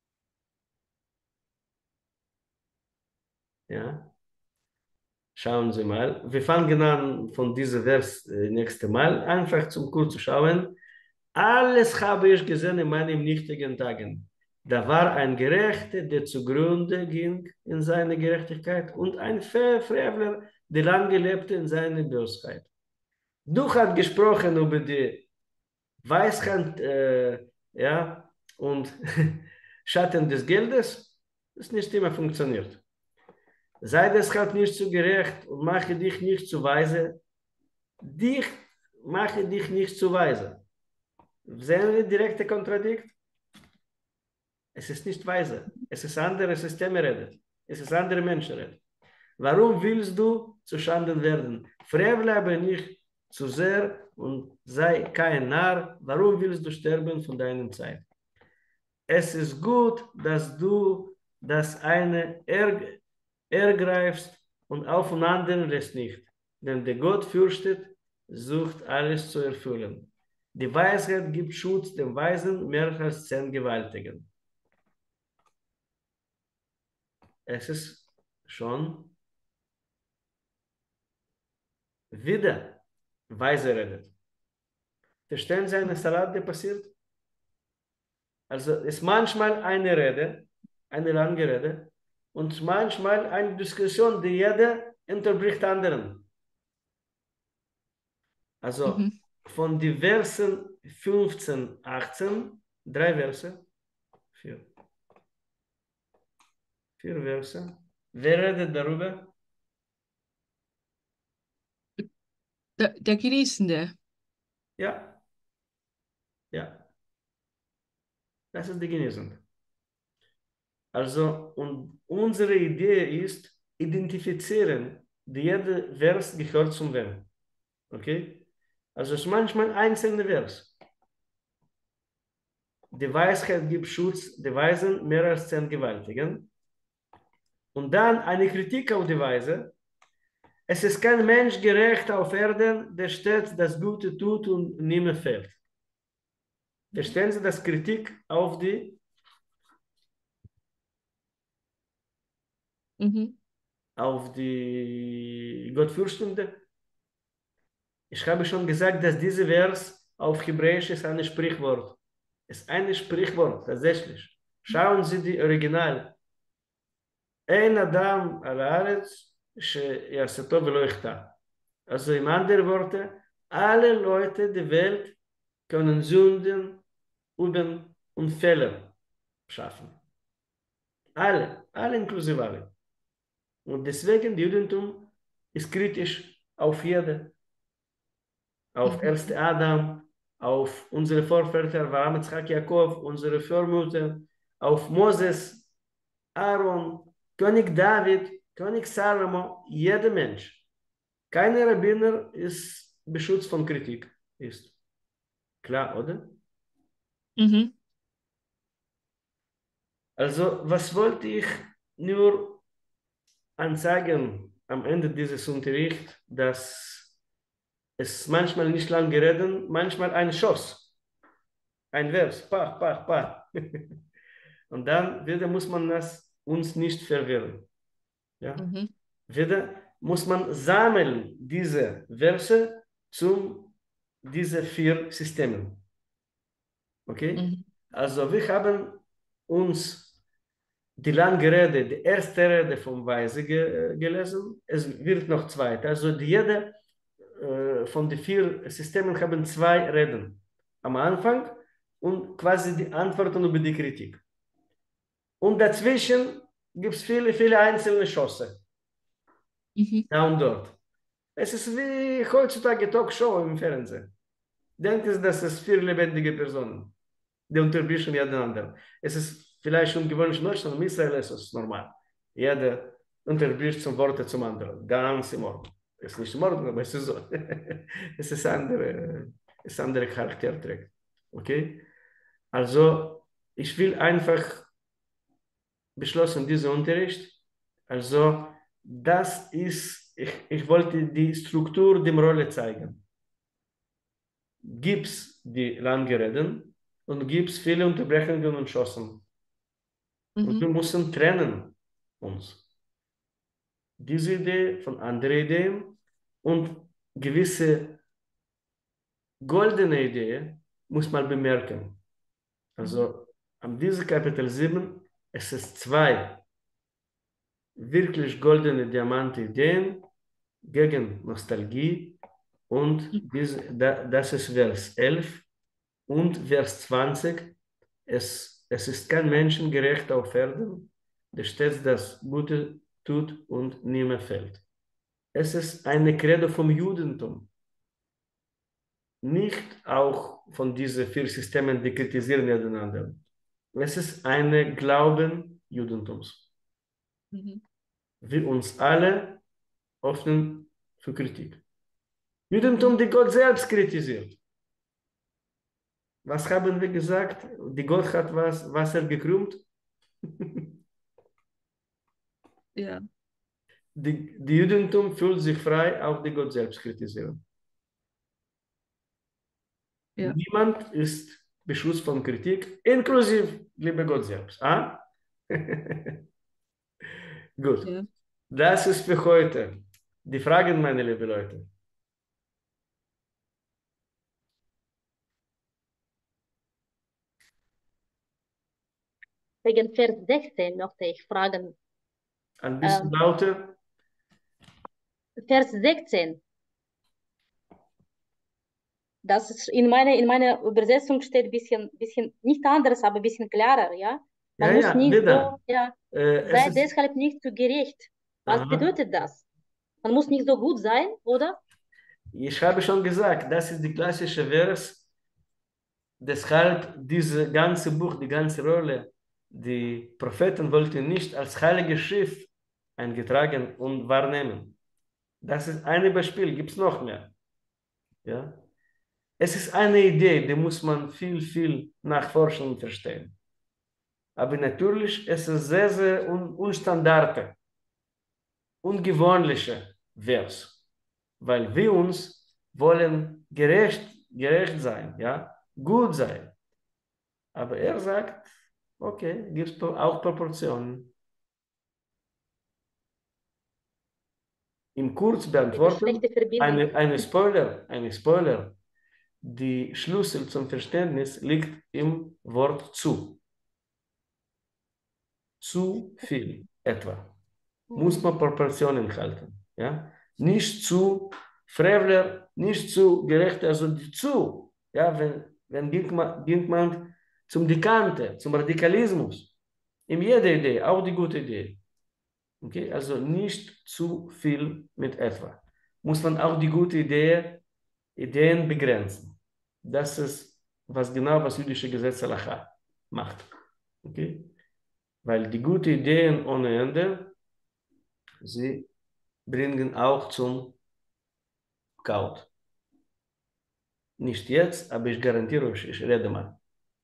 Ja? Schauen Sie mal. Wir fangen an von diesem Vers nächste Mal. Einfach zum kurz zu schauen. Alles habe ich gesehen in meinen nichtigen Tagen. Da war ein Gerechter, der zugrunde ging in seiner Gerechtigkeit und ein Frevler, der lange lebte in seiner Bösheit. Du hast gesprochen über die Weisheit ja, und Schatten des Geldes. Das nicht immer funktioniert. Sei deshalb nicht zu gerecht und mache dich nicht zu weise. Mache dich nicht zu weise. Sehen wir direkte Kontradikt? Es ist nicht weise. Es ist andere Systeme redet. Es ist andere Menschen redet. Warum willst du zu Schanden werden? Frevle aber nicht zu sehr und sei kein Narr. Warum willst du sterben von deiner Zeit? Es ist gut, dass du das eine ergreifst und auf den anderen lässt nicht. Denn der Gott fürchtet, sucht alles zu erfüllen. Die Weisheit gibt Schutz dem Weisen mehr als 10 Gewaltigen. Es ist schon wieder weise redet. Verstehen Sie eine Salat, der passiert? Also es ist manchmal eine Rede, eine lange Rede, und manchmal eine Diskussion, die jeder unterbricht anderen. Also von den Versen 15, 18, 3 Verse, 4 Verse. Wer redet darüber? Der Genießende. Ja, ja. Das ist die Genesung. Also, und unsere Idee ist, identifizieren, jeder Vers gehört zum wem. Okay? Also, es ist manchmal ein einzelner Vers. Die Weisheit gibt Schutz der Weisen mehr als 10 Gewaltigen. Und dann eine Kritik auf die Weise. Es ist kein Mensch gerecht auf Erden, der stets das Gute tut und niemand fällt. Verstehen Sie das Kritik auf die auf die Gottfürchtende? Ich habe schon gesagt, dass dieser Vers auf Hebräisch ist ein Sprichwort. Es ist ein Sprichwort, tatsächlich. Schauen Sie die Original. Ein Adam al Haaretz, שיעשה טוב ולא יחטא. Also in anderen Worten, alle Leute der Welt können Sünden, Üben und Fehler schaffen. Alle inklusive alle. Und deswegen, das Judentum ist kritisch auf jede. Auf 1. Adam, auf unsere Vorväter, Abraham, Yitzchak, Jakob, unsere Vormütter, auf Moses, Aaron, König David, König Salomo, jeder Mensch. Kein Rabbiner ist beschützt von Kritik. Ist klar, oder? Also, was wollte ich nur anzeigen am Ende dieses Unterrichts, dass es manchmal nicht lange reden, manchmal ein Schuss, ein Vers, pach, pach, pach. Und dann wieder muss man das uns nicht verwirren. Ja? Wieder muss man sammeln diese Verse zu diese 4 Systemen. Okay? Also wir haben uns die lange Rede, die erste Rede vom Weise gelesen. Es wird noch zweite. Also jede von den 4 Systemen haben 2 Reden am Anfang und quasi die Antworten über die Kritik. Und dazwischen gibt es viele, viele einzelne Schosse. Da und dort. Es ist wie heutzutage Talkshow im Fernsehen. Denken Sie, dass es vier lebendige Personen, die unterbrechen ja den anderen. Es ist vielleicht ungewöhnlich in Deutschland, in Israel ist es normal. Jeder unterbricht zum Worte zum anderen. Ganz im Ordnung. Es ist nicht in Ordnung, aber es ist so. Es ist andere Charakter trägt. Okay? Also, ich will einfach beschlossen, diesen Unterricht. Also, das ist, ich wollte die Struktur, die Rolle zeigen. Gibt es die lange Reden und gibt es viele Unterbrechungen und Schossen. Und wir müssen trennen uns. Diese Idee von anderen Ideen und gewisse goldene Ideen muss man bemerken. Also an diesem Kapitel 7, es ist zwei wirklich goldene Diamant-Ideen gegen Nostalgie und das ist Vers 11 und Vers 20. Es ist kein Menschengerecht auf Erden, der stets das Gute tut und niemand fällt. Es ist eine Credo vom Judentum, nicht auch von diesen vier Systemen, die kritisieren miteinander. Es ist eine Glauben Judentums. Wir uns alle öffnen für Kritik. Judentum, die Gott selbst kritisiert. Was haben wir gesagt? Die Gott hat Wasser gekrümmt. Ja. Die Judentum fühlt sich frei, auch die Gott selbst kritisieren. Ja. Niemand ist Beschluss von Kritik, inklusive liebe Gott selbst. Ah? Gut. Ja. Das ist für heute. Die Fragen, meine lieben Leute. Wegen Vers 16 möchte ich fragen. Ein bisschen lauter. Vers 16. Das ist in meiner Übersetzung steht ein bisschen nicht anderes, aber ein bisschen klarer, ja? Man muss nicht so, ja, sei deshalb nicht so gerecht. Was bedeutet das? Man muss nicht so gut sein, oder? Ich habe schon gesagt, das ist die klassische Vers. Deshalb dieses ganze Buch, die ganze Rolle, die Propheten wollten nicht als heilige Schrift eingetragen und wahrnehmen. Das ist ein Beispiel, gibt es noch mehr. Ja? Es ist eine Idee, die muss man viel, viel nachforschen und verstehen. Aber natürlich ist es sehr, sehr unstandarte, ungewöhnliche Vers, weil wir uns wollen gerecht sein, ja, gut sein. Aber er sagt, okay, gibt es auch Proportionen. Im Kurz beantworten, eine Spoiler. Die Schlüssel zum Verständnis liegt im Wort zu. Zu viel etwa. Muss man Proportionen halten. Ja? Nicht zu Frevler, nicht zu gerecht, also zu. Ja, wenn ging man zum Dekante, zum Radikalismus. In jeder Idee, auch die gute Idee. Okay? Also nicht zu viel mit etwa. Muss man auch die gute Ideen begrenzen. Das ist was jüdische Gesetz Halacha macht. Okay? Weil die guten Ideen ohne Ende, sie bringen auch zum Chaos. Nicht jetzt, aber ich garantiere euch, ich rede mal.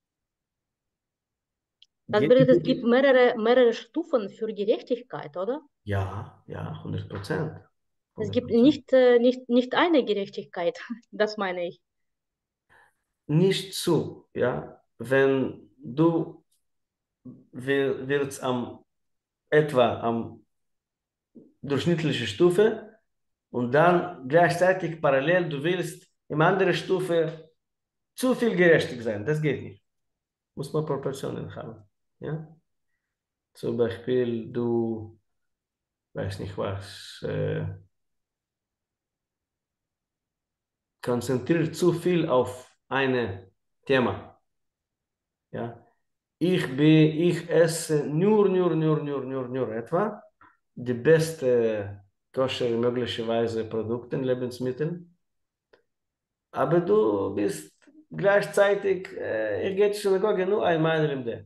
Das bedeutet, es gibt mehrere Stufen für Gerechtigkeit, oder? Ja, 100%. Es gibt nicht eine Gerechtigkeit, das meine ich. Nicht zu, ja. Wenn du willst etwa am durchschnittlichen Stufe und dann gleichzeitig parallel, du willst in anderen Stufe zu viel gerechtig sein. Das geht nicht. Muss man Proportionen haben. Ja? Zum Beispiel, du, weiß nicht was, konzentriert zu viel auf ein Thema. Ja? ich esse nur etwa die beste koscher möglicherweise Produkte, Lebensmittel. Aber du bist gleichzeitig, ich gehe zur Synagoge nur einmal im Jahr.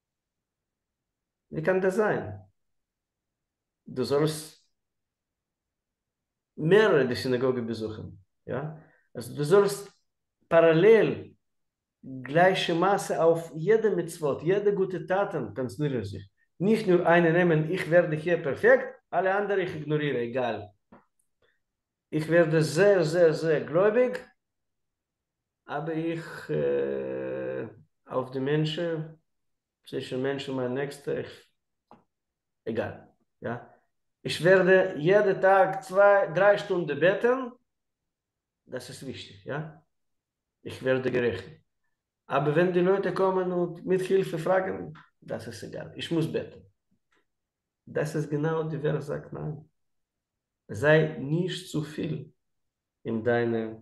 Wie kann das sein? Du sollst mehrere die Synagoge besuchen. Ja? Also du sollst parallel gleiche Maße auf jede Mitzvot, jede gute Taten konzentrieren sich. Nicht nur eine nehmen, ich werde hier perfekt, alle anderen ich ignoriere, egal. Ich werde sehr gläubig, aber ich auf die Menschen, zwischen Menschen und mein Nächster, egal. Ja? Ich werde jeden Tag 2, 3 Stunden beten, das ist wichtig. Ja? Ich werde gerecht. Aber wenn die Leute kommen und mit Hilfe fragen, das ist egal. Ich muss beten. Das ist genau die Vers sagt, nein. Sei nicht zu viel in deiner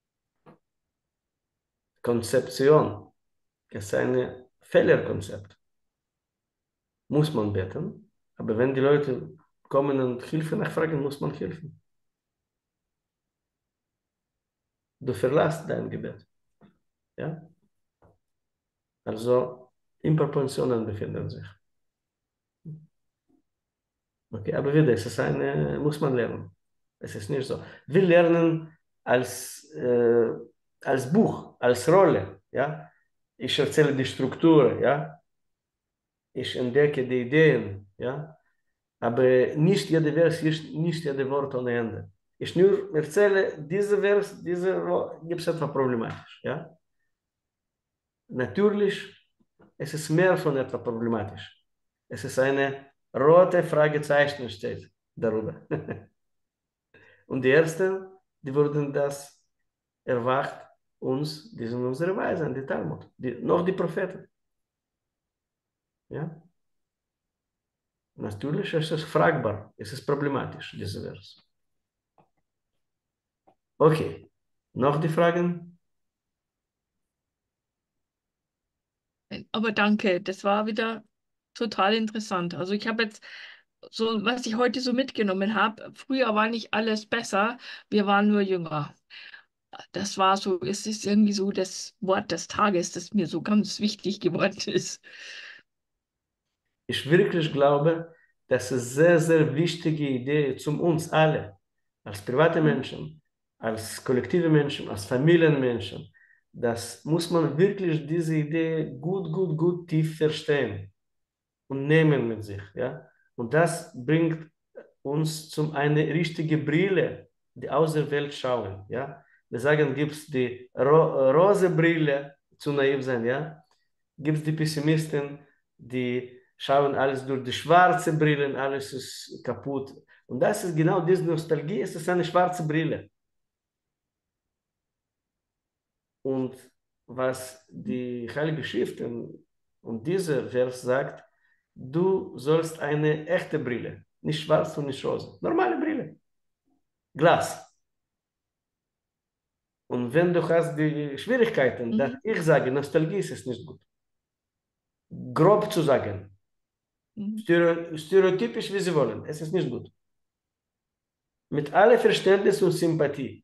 Konzeption. Es ist ein Fehlerkonzept. Muss man beten, aber wenn die Leute kommen und Hilfe nachfragen, muss man helfen. Du verlässt dein Gebet. Ja? Also in Proportionen befinden sich. Okay, aber wieder, es ist muss man lernen. Es ist nicht so. Wir lernen als Buch, als Rolle. Ja? Ich erzähle die Struktur, ja? Ich entdecke die Ideen, ja? Aber nicht jede Vers, nicht jede Wort ohne Ende. Ich nur erzähle, diese Vers, gibt es etwas problematisch. Ja? Natürlich, es ist mehr von etwas problematisch. Es ist eine rote Fragezeichen steht darüber. Und die Ersten, die wurden das erwacht, uns, die sind unsere Weisen, die Talmud, noch die Propheten. Ja? Natürlich ist es fragbar, es ist problematisch, diese Vers. Okay, noch die Fragen? Aber danke, das war wieder total interessant. Also ich habe jetzt so, was ich heute so mitgenommen habe, früher war nicht alles besser, wir waren nur jünger. Das war so, es ist irgendwie so das Wort des Tages, das mir so ganz wichtig geworden ist. Ich wirklich glaube, das ist sehr wichtige Idee zum uns alle, als private Menschen, als kollektive Menschen, als Familienmenschen. Das muss man wirklich diese Idee gut tief verstehen und nehmen mit sich. Ja? Und das bringt uns zum eine richtige Brille, die aus der Welt schauen. Ja? Wir sagen, gibt es die rosa Brille, zu naiv sein, ja? Gibt es die Pessimisten, die schauen alles durch die schwarze Brille, alles ist kaputt. Und das ist genau diese Nostalgie, es ist eine schwarze Brille. Und was die Heilige Schrift und dieser Vers sagt, du sollst eine echte Brille, nicht schwarz und nicht rosa, normale Brille, Glas. Und wenn du hast die Schwierigkeiten, dass ich sage, Nostalgie ist es nicht gut. Grob zu sagen, stereotypisch, wie sie wollen, es ist nicht gut. Mit allem Verständnis und Sympathie.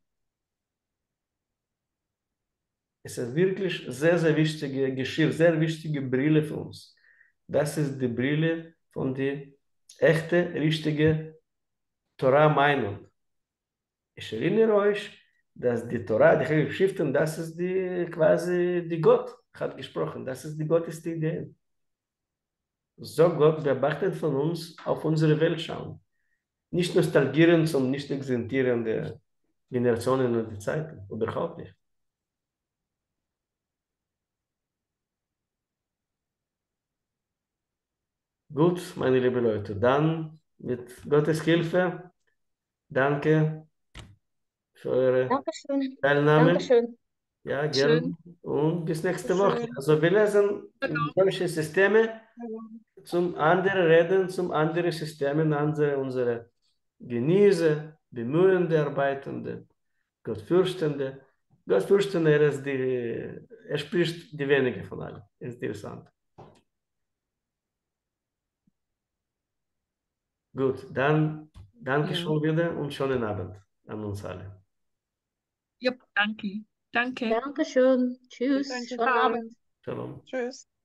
Es ist wirklich sehr wichtige Geschirr, sehr wichtige Brille für uns. Das ist die Brille von der echte, richtige Torah-Meinung. Ich erinnere euch, dass die Torah, die Heilige Schriften, das ist quasi die Gott hat gesprochen. Das ist die Gottes Idee. So Gott beobachtet von uns auf unsere Welt schauen. Nicht nostalgieren zum nicht existieren der Generationen und die Zeiten. Überhaupt nicht. Gut, meine lieben Leute, dann mit Gottes Hilfe, danke für eure Dankeschön. Teilnahme. Dankeschön. Ja, Schön. gern. Und bis nächste Woche. Schön. Also wir lesen Genau. solche Systeme, zum anderen reden, zum anderen Systemen, unsere Genießer, bemühende Arbeitende, Gottfürstende. Gottfürstende, er spricht die wenige von allen. Interessant. Gut, dann danke Ja. schon wieder und schönen Abend an uns alle. Ja, danke. Danke. Dankeschön. Tschüss. Danke. Schönen Abend. Shalom. Tschüss.